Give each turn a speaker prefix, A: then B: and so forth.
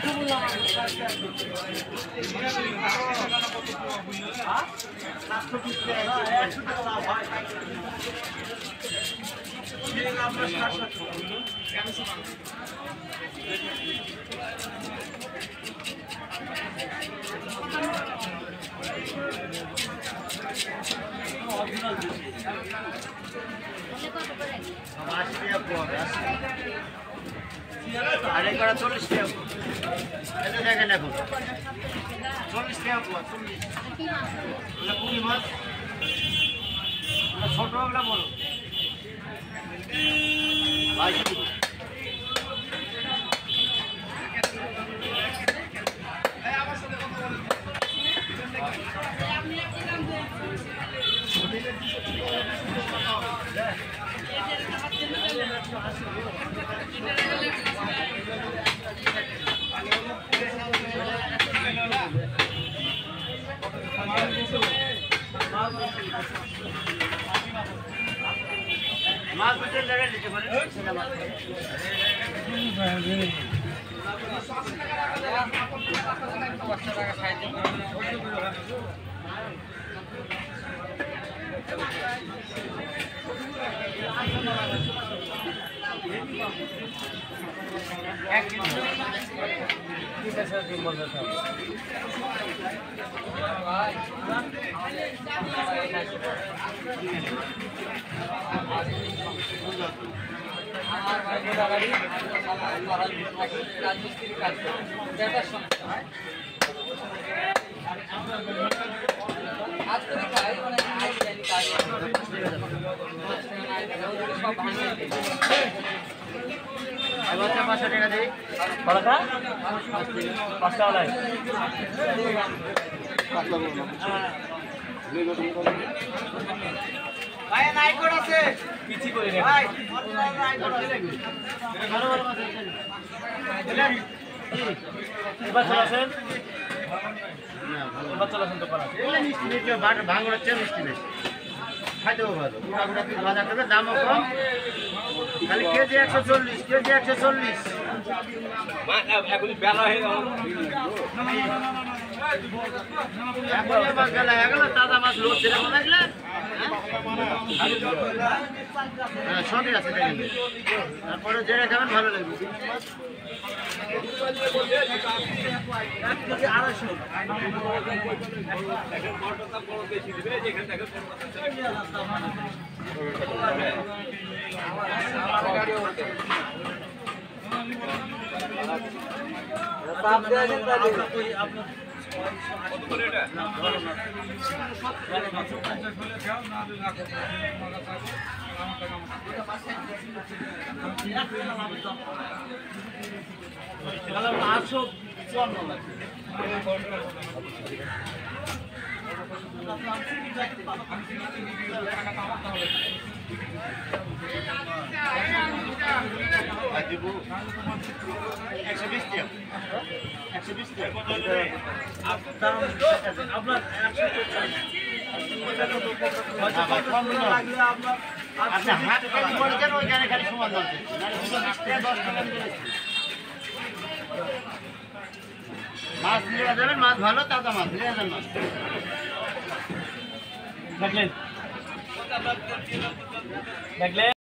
A: আরে করা 40 টাকা এটা দেখেন এখন 40 টাকা পোয়া 40 এটা পুরি মাছ এটা ছোট একটা বড় ভাই মাছ বিচের জায়গায় দিতে পারে সেটা মাছ এবার 500 টাকা দেই কতটা 5 টাকা লাই ভাই নাইকোড আছে পিচি করে রে ভাই নাইকোড আছে ভালো ভালো মাছ আছে এবার চলাছেন না ভালো এবার চলাছেন তো করা এই মিষ্টি মিষ্টি ভাঙড়ের চেয়ে মিষ্টি বেশি খাইতেও ভালো পুরা পুরা পিস ভাজা করবে দামও কম খালি কেজি 140 কেজি 140 মাছ এখন বেলা হয়ে গেল এখন এবার বেলা হয়ে গেল তাজা মাছ লোড ছিল মনে লাগলে হ্যাঁ সবই আছে দেখেন তারপরে যেটা খাবেন ভালো লাগবে মাছ নিয়ে যাবেন মাছ ভালো তাজা মাছ নিয়ে যাবেন মাছ দেখলেন দেখলেন